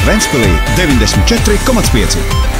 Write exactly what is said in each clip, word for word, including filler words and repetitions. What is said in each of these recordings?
Ventspilī deviņdesmit četri komats pieci.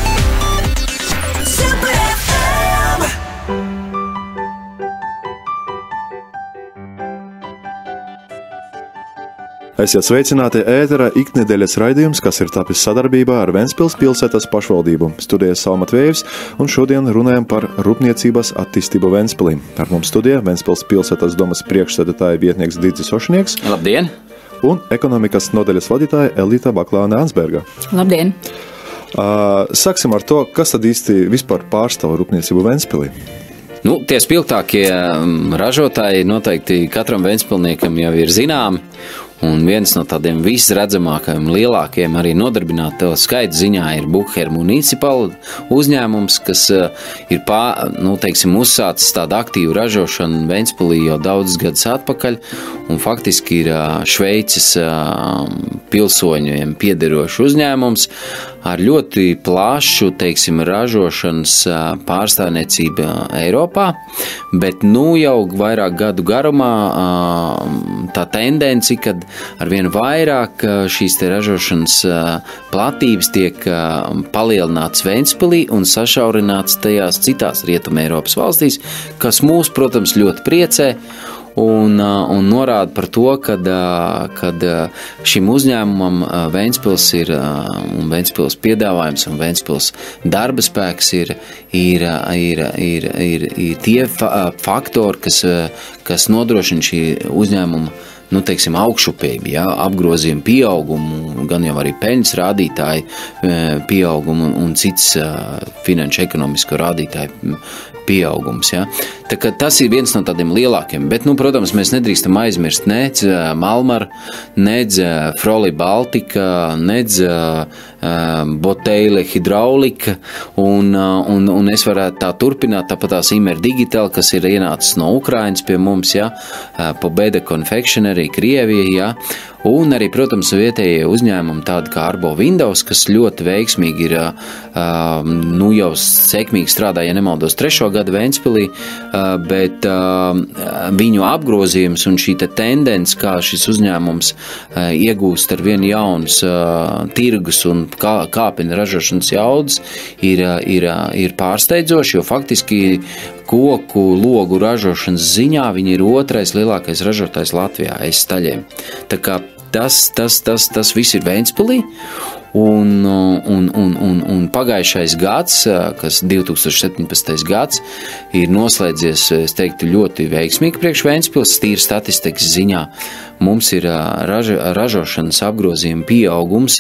Esiet sveicināti ēterā iknedēļas raidījums, kas ir tapis sadarbībā ar Ventspils pilsētas pašvaldību. Studijas Salma Tvējs, un šodien runājam par rūpniecības attīstību Ventspilī. Ar mums studijā Ventspils pilsētas domas priekšsēdētāja vietnieks Didzis Ošnieks. Labdien! Un ekonomikas nodaļas vadītāja Elīta Baklāne-Ansberga. Labdien! Uh, sāksim ar to, kas tad īsti vispār pārstāv rūpniecību Ventspilī. Nu, tie spilgtākie ražotāji noteikti katram ventspilniekam jau ir zināmi. Un viens no tādiem visredzamākajiem, lielākajiem arī nodarbināto skaitu ziņā ir Bucher Municipal uzņēmums, kas ir pā, nu, teiksim, uzsācis tādu aktīvu ražošanu Ventspilī jau daudzus gadus atpakaļ, un faktiski ir Šveices pilsoņiem piederošs uzņēmums ar ļoti plašu, teiksim, ražošanas pārstāvniecību Eiropā, bet nu jau vairāk gadu garumā tā tendenci, kad arvien vairāk šīs te ražošanas platības tiek palielināts Ventspilī un sašaurināts tajās citās Rietuma Eiropas valstīs, kas mūs, protams, ļoti priecē un, un norāda par to, kad, kad šim uzņēmumam Ventspils ir un Ventspils piedāvājums un Ventspils darba spēks ir, ir, ir, ir, ir, ir tie faktori, kas, kas nodrošina šī uzņēmuma nu, teiksim, augšupējumi, ja, apgrozījumi pieaugumu, gan jau arī peļņas rādītāji pieaugumu un, un cits finanšu ekonomisko rādītāju pieaugums. Ja. Tā kā tas ir viens no tādiem lielākiem, bet, nu, protams, mēs nedrīkstam aizmirst nec Malmar, nec Froli Baltika, nec Boteile Hidraulika, un, un, un es varētu tā turpināt, tāpat tās Imer Digital, kas ir ienācis no Ukrainas pie mums, ja, Pobeda Confectionery, Krievija, ja, un arī, protams, vietējie uzņēmumi tādi kā Arbo Windows, kas ļoti veiksmīgi ir, nu, jau sekmīgi strādā, ja nemaldos, trešo gadu Ventspilī, bet viņu apgrozījums un šī tendence, kā šis uzņēmums iegūst ar vien jaunas tirgus un kā, kāpina ražošanas jaudas, ir, ir, ir pārsteidzoši, jo faktiski koku logu ražošanas ziņā viņi ir otrais lielākais ražotājs Latvijā aiz staļiem. Tā kā tas, tas, tas, tas viss ir Ventspilī. Un, un, un, un, un pagājušais gads, kas divi tūkstoši septiņpadsmitais gads, ir noslēdzies, es teiktu, ļoti veiksmīgi priekš Ventspils, tīri statistikas ziņā. Mums ir ražo, ražošanas apgrozījuma pieaugums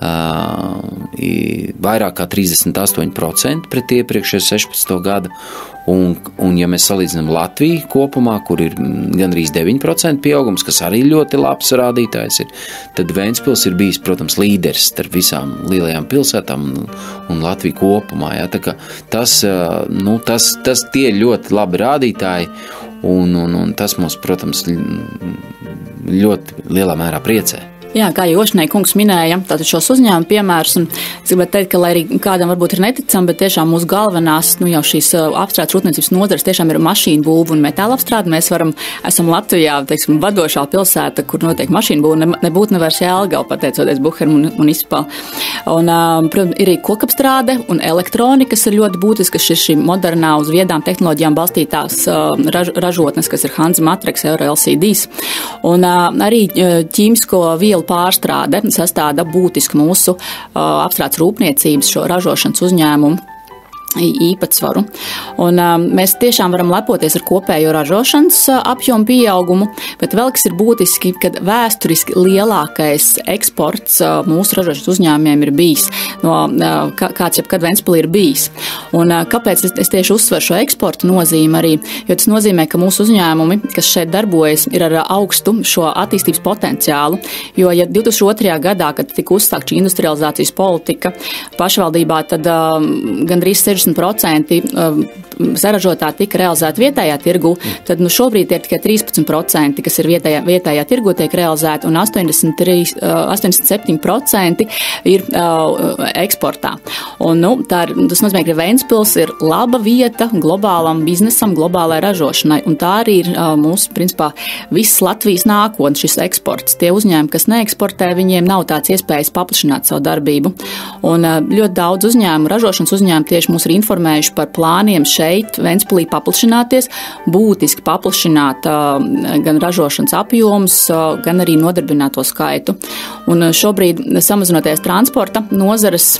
vairāk kā trīsdesmit astoņi procenti pret iepriekšējo sešpadsmito gadu. Un, un ja mēs salīdzinām Latviju kopumā, kur ir gandrīz deviņi procenti pieaugums, kas arī ļoti labs rādītājs ir, tad Ventspils ir bijis, protams, līderis starp visām lielajām pilsētām un, un Latviju kopumā. Ja? Tā kā tas, nu, tas, tas tie ļoti labi rādītāji, un, un, un tas mums, protams, ļoti lielā mērā priecē. Jā, kā jau Ošnieka kungs minēja, tātad šos uzņēmumu piemērus, un es gribētu teikt, ka, lai arī kādam varbūt ir neticami, bet tiešām mūsu galvenās, nu jau šīs apstrādes rūpniecības nozares tiešām ir mašīnu būva un metāla apstrāde. Mēs varam, esam Latvijā, teiksim, vadošā pilsēta, kur notiek mašīnu būva, ne, nebūtu nevairs Jelgava, pateicoties Bucher Municipal. Un, protams, ir arī kokapstrāde un elektronika, kas ir ļoti būtiska, šis šī modernā uz viedām tehnoloģijām balstītās raž, ražotnes, kas ir Hansa Matrix, Euro L C Ds. Un arī ķīmisko vielu pārstrāde sastāda būtisku mūsu uh, apstrādes rūpniecības šo ražošanas uzņēmumu īpatsvaru. Un um, mēs tiešām varam lepoties ar kopējo ražošanas uh, apjomu pieaugumu, bet vēl kas ir būtiski, kad vēsturiski lielākais eksports uh, mūsu ražošanas uzņēmumiem ir bijis, no uh, kāds jebkad Ventspilī ir bijis. Un uh, kāpēc es, es tieši uzsveru šo eksportu nozīmi arī, jo tas nozīmē, ka mūsu uzņēmumi, kas šeit darbojas, ir ar augstu šo attīstības potenciālu, jo ja divtūkstoš otrajā gadā, kad tika uzsākta šī industrializācijas politika pašvaldībā, tad uh, gandrīz sešdesmit sešdesmit procenti saražotā tika realizēta vietējā tirgu, tad nu, šobrīd ir tikai trīspadsmit procenti, kas ir vietējā, vietējā tirgu tiek realizēta, un astoņdesmit trīs, astoņdesmit septiņi procenti ir uh, eksportā. Un, nu, tā ir, tas nozīmē, ka Ventspils ir laba vieta globālam biznesam, globālai ražošanai, un tā arī ir uh, mūsu, principā, visas Latvijas nākotne, šis eksports. Tie uzņēmumi, kas neeksportē, viņiem nav tāds iespējas paplašināt savu darbību. Un uh, ļoti daudz uzņēmumu, ražošanas uzņēmumu tieši mūs ir informējuši par plāniem šeit, Ventspilī paplašināties, būtiski paplašināt uh, gan ražošanas apjomus, uh, gan arī nodarbināto skaitu. Un uh, šobrīd, samazinoties transporta nozares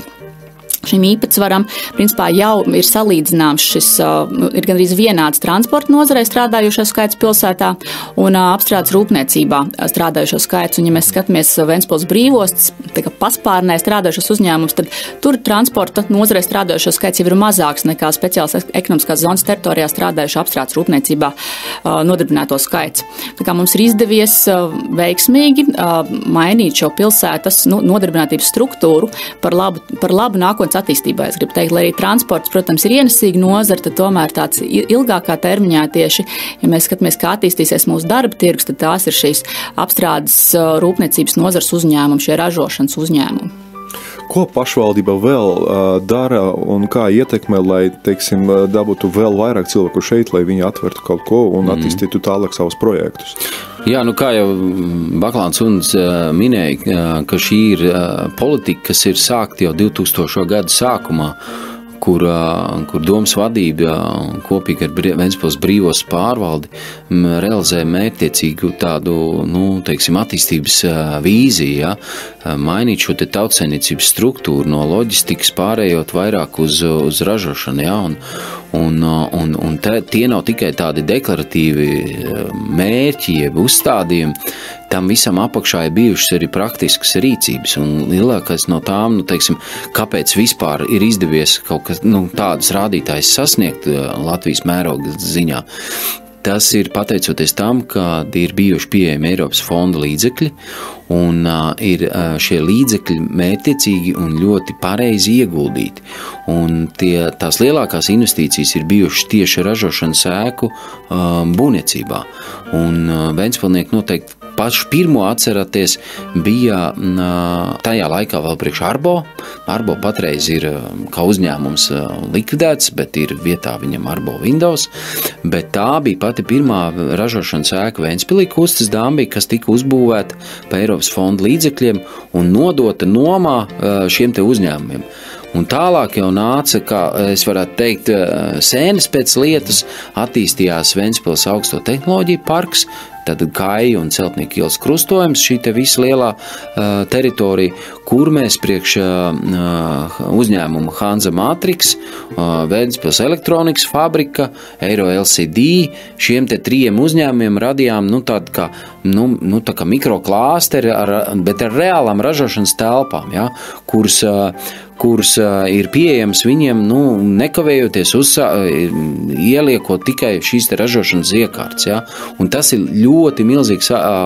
šim īpatsvaram, principā jau ir salīdzināms šis, uh, ir gandrīz vienāds transporta nozarei strādājušo skaits pilsētā un uh, apstrādes rūpniecībā strādājušo skaits. Un, ja mēs skatāmies Ventspils brīvostas, tā kā paspārnē strādājušos uzņēmumus, tad tur transporta nozarei strādājušo skaits jau ir mazāks nekā speciāls ekonomiskās zonas teritorijā strādājušo apstrādes rūpniecībā uh, nodarbināto skaits. Tā kā mums ir izdevies uh, veiksmīgi uh, mainīt šo pilsētas nu, nodarbinātības struktūru par labu, par labu nākotnes attīstībā. Es gribu teikt, lai arī transports, protams, ir ienesīga nozara, tad tomēr tāds ilgākā termiņā tieši, ja mēs skatāmies, kā attīstīsies mūsu darba tirgus, tad tās ir šīs apstrādes rūpniecības nozares uzņēmumi, šie ražošanas uzņēmumi. Ko pašvaldība vēl uh, dara un kā ietekmē, lai, teiksim, dabūtu vēl vairāk cilvēku šeit, lai viņi atvertu kaut ko un attīstītu tālāk savus projektus? Jā, nu kā jau Baklāns Uns minēja, ka šī ir politika, kas ir sākta jau divtūkstošo gadu sākumā, kur, kur domas vadība kopīgi ar Ventspils brīvos pārvaldi realizē mērķtiecīgu tādu, nu, teiksim, attīstības vīziju, ja, mainīt šo te tautsainicības struktūru no loģistikas pārējot vairāk uz, uz ražošanu, ja, un, un, un, un te, tie nav tikai tādi deklaratīvi mērķi, jeb uzstādījumi, tam visam apakšā ir bijušas arī praktiskas rīcības, un lielākais no tām, nu, teiksim, kāpēc vispār ir izdevies kaut kas, nu, tādas rādītājas sasniegt Latvijas mēroga ziņā. Tas ir pateicoties tam, ka ir bijuši pieejami Eiropas fonda līdzekļi, un uh, ir uh, šie līdzekļi mērķtiecīgi un ļoti pareizi ieguldīti. Un tie, tās lielākās investīcijas ir bijušas tieši ražošanas ēku uh, būvniecībā. Un uh, Ventspilnieki noteikti pašu pirmo atceraties bija uh, tajā laikā vēl priekš Arbo. Arbo patreiz ir uh, kā uzņēmums uh, likvidēts, bet ir vietā viņam Arbo Windows, bet tā bija pati pirmā ražošanas ēka Ventspilī Kustas dambī, kas tika uzbūvēta pa Eiropas fonda līdzekļiem un nodota nomā šiem te uzņēmumiem. Un tālāk jau nāca, kā es varētu teikt, sēnes pēc lietas, attīstījās Ventspils augsto tehnoloģiju parks, tad Kāja un Celtnieku ielas krustojums, šī te visa lielā uh, teritorija, kur mēs priekš uh, uzņēmumu Hanza Matrix, uh, Ventspils elektronikas fabrika, Eiro L C D, šiem te trījiem uzņēmumiem radījām, nu, tādu kā, nu, nu, tā kā mikroklāsteri, ar, bet ar reālām ražošanas telpām, ja, kuras, uh, kuras uh, ir pieejams viņiem, nu, nekavējoties uzsā, ieliekot tikai šīs te ražošanas iekārtas, ja, un tas ir ļoti milzīgs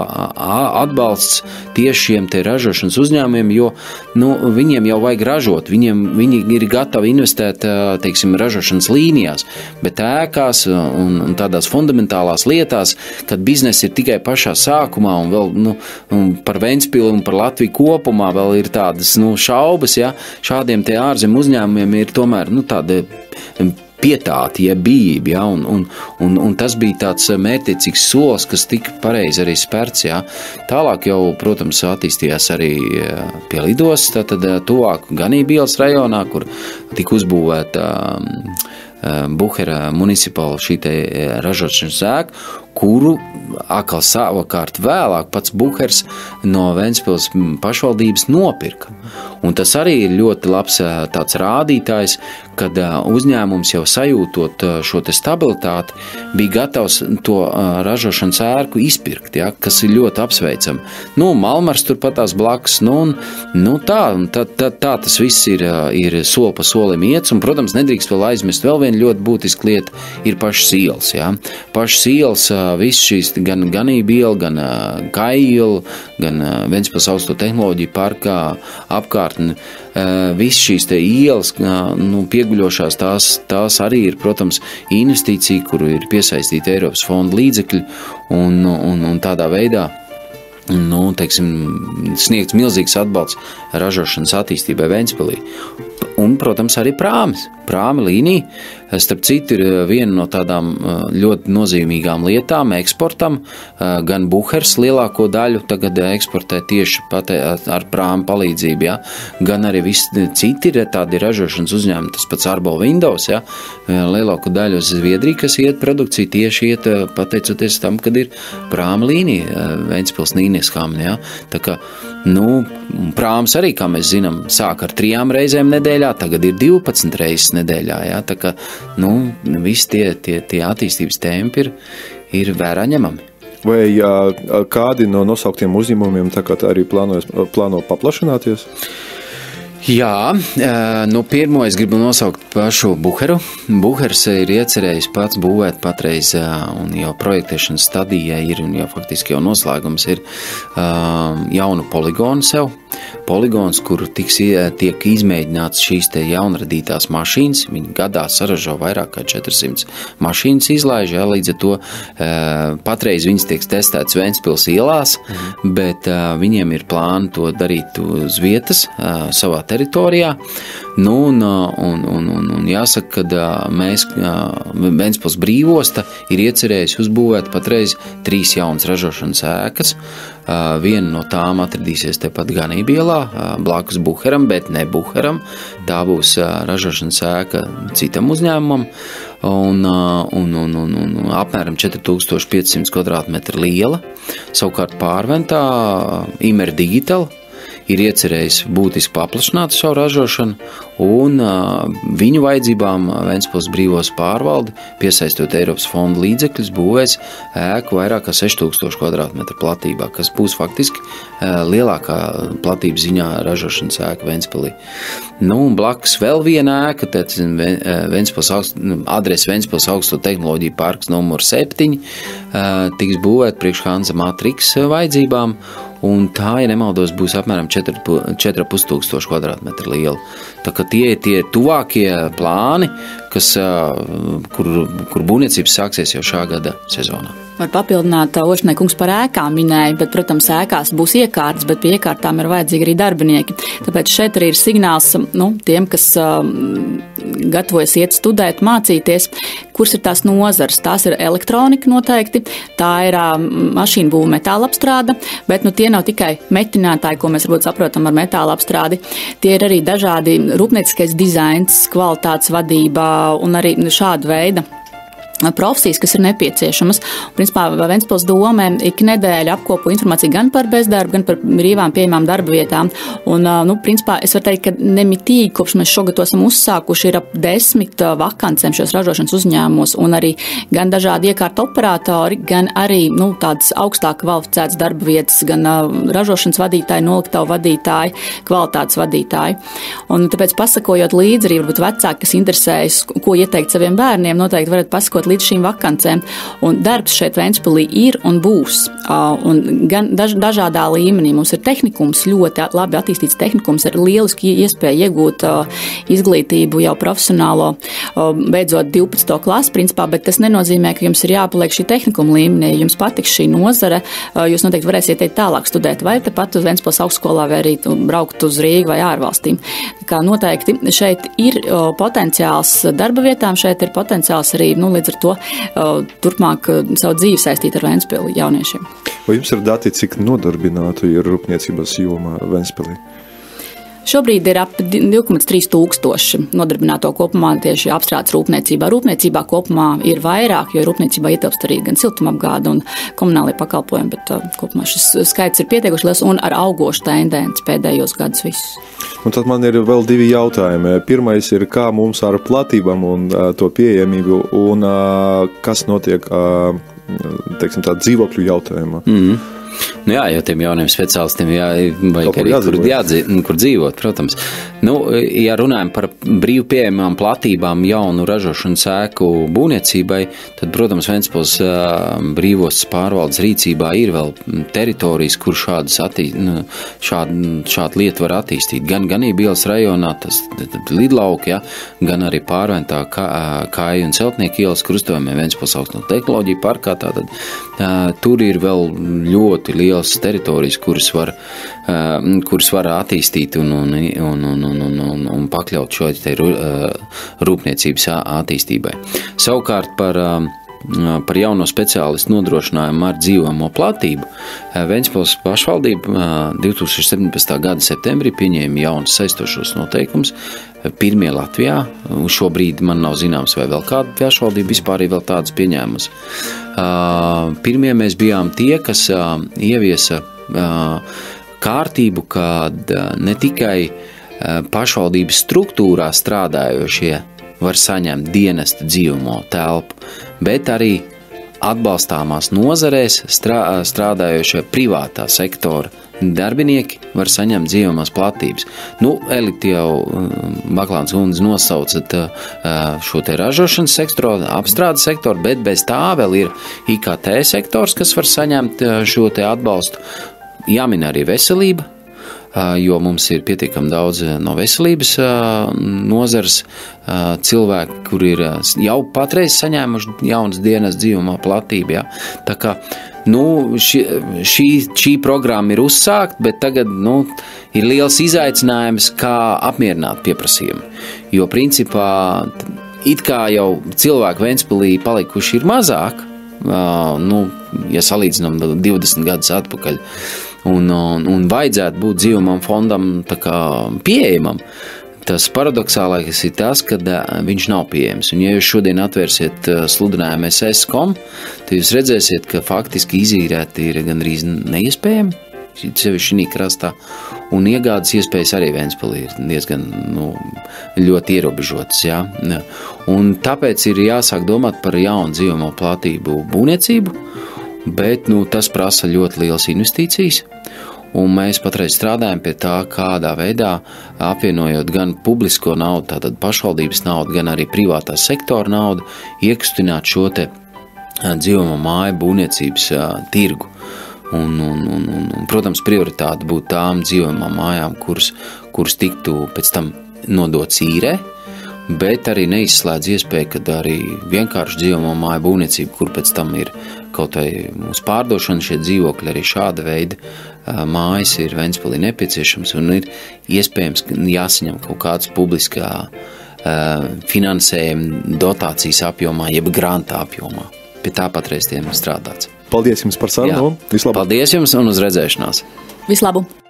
atbalsts tieši šiem te ražošanas uzņēmumiem, jo nu, viņiem jau vajag ražot, viņiem, viņi ir gatavi investēt, teiksim, ražošanas līnijās, bet ēkās un, un tādās fundamentālās lietās, kad bizness ir tikai pašā sākumā un vēl nu, par Ventspili un par Latviju kopumā vēl ir tādas nu, šaubas, ja, šādiem te ārzem uzņēmumiem ir tomēr nu, tāda pietāti, ja bijība, ja, un, un, un, un tas bija tāds mērķtiecīgs solis, kas tika pareizi arī spērts, ja. Tālāk jau, protams, attīstījās arī pie lidos, tātad tuvāk Ganību ielas rajonā, kur tika uzbūvēta Buhera municipāla šī te ražošanas ēka, kuru atkal savukārt vēlāk pats Buhers no Ventspils pašvaldības nopirka. Un tas arī ir ļoti labs tāds rādītājs, kad uzņēmums jau sajūtot šo te stabilitāti, bija gatavs to ražošanas ērku izpirkt, ja, kas ir ļoti apsveicami. Nu, Malmars turpatās blakus, nu, un, nu tā, tā, tā, tā tas viss ir, ir soli pa solim iets, un, protams, nedrīkst vēl aizmest vēl viena ļoti būtiska lieta, ir pašas ielas, ja. Pašas ielas viss šīs gan ganība iela, gan Kai iela, gan Ventspils augsto tehnoloģiju parkā apkārtni, viss šīs te ielas, nu, pieguļošās, tās, tās arī ir, protams, investīcija, kuru ir piesaistīta Eiropas fonda līdzekļi, un, un, un tādā veidā nu, teiksim, sniegts milzīgs atbalsts ražošanas attīstībai Ventspilī. Un, protams, arī prāmis. Prāmi līnija, starp citu, ir viena no tādām ļoti nozīmīgām lietām eksportam. Gan Buhers lielāko daļu tagad eksportē tieši ar prāmu palīdzību, ja? Gan arī visi citi ir tādi ražošanas uzņēmumi, tas pats Arbo Windows, ja? Lielāko daļu uz Zviedriju, kas iet produkcija tieši iet pateicoties tam, kad ir prāma līnija, Ventspils Nīnieskām, ja? Tā kā, nu, prāms arī, kā mēs zinām, sāk ar trijām reizēm nedēļā, tagad ir divpadsmit reizes nedēļā, ja? Tā kā, nu, visi tie, tie, tie attīstības tempi ir, ir vērā ņemami. Vai jā, kādi no nosauktiem uzņēmumiem tagad arī plānojas, plāno paplašināties? Jā, nu pirmo es gribu nosaukt pašu Buheru. Buhers ir iecerējis pats būvēt patreiz, un jau projektēšanas stadijā ir, un jau faktiski jau noslēgums ir jaunu poligonu sev. Poligons, kur tiks, tiek izmēģināts šīs te jaunradītās mašīnas. Viņi gadā saražo vairāk kā četras simtas mašīnas izlaiž, jā, līdz ar to patreiz viņas tiek testētas Ventspils ielās, mhm. bet viņiem ir plāni to darīt uz vietas savā teritorijā. Nu, un, un, un, un, un jāsaka, ka mēs, Ventspils brīvosta ir iecerējis uzbūvēt patreiz trīs jaunas ražošanas ēkas. Viena no tām atradīsies tepat Ganībielā, blakus Buheram, bet ne Buheram. Tā būs ražošanas ēka citam uzņēmumam un, un, un, un, un apmēram četri tūkstoši piecsimt kvadrātmetru liela. Savukārt pārventā Imer Digital ir iecerējis būtiski paplašināt savu ražošanu, un uh, viņu vajadzībām Ventspils brīvos pārvalde, piesaistot Eiropas fonda līdzekļus, būvēs ēku vairāk kā seši tūkstoši kvadrātmetru platībā, kas būs faktiski uh, lielākā platības ziņā ražošanas ēka Ventspilī. Nu, un blakus vēl viena ēka, tad Ventspils augst, adrese Ventspils augsto tehnoloģiju parks numur septiņi, uh, tiks būvēt priekš Hansa Matrix vajadzībām, un tā, ja nemaldos, būs apmēram četri ar pus tūkstoši kvadrātmetru liela. Tā kā tie ir tie tuvākie plāni, kas, kur, kur būvniecības sāksies jau šā gada sezonā. Var papildināt, Ošanai kungs par ēkām minēja, bet, protams, ēkās būs iekārtas, bet pie iekārtām ir vajadzīgi arī darbinieki. Tāpēc šeit arī ir signāls, nu, tiem, kas uh, gatavojas iet studēt, mācīties, kuras ir tās nozars. Tās ir elektronika noteikti, tā ir uh, mašīnu būve metāla apstrāde, bet, nu, tie nav tikai metinātāji, ko mēs varbūt saprotam ar metāla apstrādi. Tie ir arī dažādi rūpnieciskais dizains, kvalitātes vadība un arī šāda veida profesijas, kas ir nepieciešamas. Principā Ventspils dome ik nedēļa apkopo informāciju gan par bezdarbu, gan par brīvām pieejamām darba vietām. Un, nu, principā es varu teikt, ka nemitīgi, kopš mēs šogad to esam uzsākuši, ir ap desmit vakancēm šos ražošanas uzņēmumos, un arī gan dažādi iekārta operatori, gan arī, nu, tādas augstāk kvalificētas darba vietas, gan uh, ražošanas vadītāji, noliktavu vadītāji, kvalitātes vadītāji. Un tāpēc pasakojot līdzi, arī varbūt vecāki, kas interesējas, ko ieteikt saviem bērniem, noteikti varat pasakot līdz šīm vakancēm. Un darbs šeit Ventspilī ir un būs. Un gan daž, dažādā līmenī. Mums ir tehnikums, ļoti labi attīstīts tehnikums, ar lieliski iespēju iegūt izglītību jau profesionālo, beidzot divpadsmito klasi, principā, bet tas nenozīmē, ka jums ir jāpaliek šī tehnikuma līmenī. Jums patiks šī nozare, jūs noteikti varēsiet iet tālāk studēt, vai tepat uz Ventspils augstskolā, vai arī braukt uz Rīgu vai ārvalstīm. Kā noteikti šeit ir potenciāls darba vietām, šeit ir potenciāls arī, nu, līdz ar to turpmāk savu dzīvi saistīt ar Ventspili jauniešiem. Vai jums ir dati, cik nodarbinātu ir rūpniecības jomā Ventspilī? Šobrīd ir ap divi komats trīs tūkstoši nodarbināto kopumā tieši apstrādes rūpniecībā. Rūpniecībā kopumā ir vairāk, jo rūpniecībā ietilpst arī gan siltumapgāde un komunālie pakalpojumi, bet uh, kopumā šis skaits ir pietiekuši liels un ar augošu tendenci pēdējos gadus visus. Un tad man ir vēl divi jautājumi. Pirmais ir, kā mums ar platībām un uh, to pieejamību, un uh, kas notiek, uh, teiksim tā, dzīvokļu jautājumā? Mm-hmm. Nu jā, jo tiem jauniem speciālistiem jā, vajag arī kur, jādzi, kur dzīvot, protams. Nu, ja runājam par brīvu pieejamām platībām jaunu ražošanas ēku būvniecībai, tad, protams, Ventspils brīvostas pārvaldes rīcībā ir vēl teritorijas, kur šādas attī, šādu, šādu lietu var attīstīt. Gan Ganībielas rajonā, tas lidlauki, ja, gan arī Pārventā Kāju un Celtnieku ielas krustojumiem Ventspils augstno tehnoloģiju parkā, tātad tur ir vēl ļoti liela teritorijas, kuras var, uh, kuras var attīstīt un, un, un, un, un, un, un pakļaut šo te rūpniecības attīstībai. Savukārt par, uh, par jauno speciālistu nodrošinājumu ar dzīvojamo platību Ventspils pašvaldība uh, divi tūkstoši septiņpadsmitā gada septembrī pieņēma jaunus saistošos noteikumus, pirmie Latvijā, un šobrīd man nav zināms, vai vēl kāda pašvaldība vispār ir vēl tādas pieņēmusi. Uh, pirmie mēs bijām tie, kas uh, ieviesa uh, kārtību, kad uh, ne tikai uh, pašvaldības struktūrā strādājošie var saņemt dienesta dzīvamo telpu, bet arī atbalstāmās nozarēs strā, strādājošie privātā sektora darbinieki var saņemt dzīvamās platības. Nu, Elita jau Baklāns kundze nosaucat šo te ražošanas sektoru, apstrādes sektoru, bet bez tā vēl ir I K T sektors, kas var saņemt šo te atbalstu. Jāmin arī veselība, jo mums ir pietiekami daudz no veselības nozares cilvēki, kur ir jau patreiz saņēmuši jaunas dienas dzīvumā platību. Ja? Tā kā nu, šī, šī, šī programma ir uzsākt, bet tagad nu, ir liels izaicinājums, kā apmierināt pieprasījumu. Jo principā it kā jau cilvēku Ventspilī palikuši ir mazāk, nu, ja salīdzinām divdesmit gadus atpakaļ, un, un, un vajadzētu būt dzīvumam fondam tā kā pieejamam. Tas paradoxālākais ir tas, ka viņš nav pieejams. Un ja jūs šodien atvērsiet sludinājumu es es punkt com, tad jūs redzēsiet, ka faktiski izīrēt ir gandrīz neiespējami, sevišķi šī krastā, un iegādes iespējas arī Ventspilī ir diezgan nu, ļoti ierobežotas. Ja? Un tāpēc ir jāsāk domāt par jaunu dzīvamo platību būvniecību, bet nu, tas prasa ļoti lielas investīcijas. Un mēs patreiz strādājam pie tā, kādā veidā apvienojot gan publisko naudu, tātad pašvaldības naudu, gan arī privātā sektora naudu, iekustināt šo te dzīvamo māju būvniecības tirgu. Un, un, un, un, protams, prioritāte būtu tām dzīvamām mājām, kuras, kuras tiktu pēc tam nodots īrē, bet arī neizslēdz iespēju, kad arī vienkārši dzīvamo māju būvniecība, kur pēc tam ir kaut vai uz pārdošanu šie dzīvokļi, arī šāda veida mājas ir Ventspilī nepieciešams un ir iespējams jāsaņem kaut kāds publiskā finansējuma dotācijas apjomā, jeb granta apjomā. Pie tā patreiz tiem strādāts. Paldies jums par sarunu. Vislabāk. Paldies jums un uz redzēšanās. Vislabāk.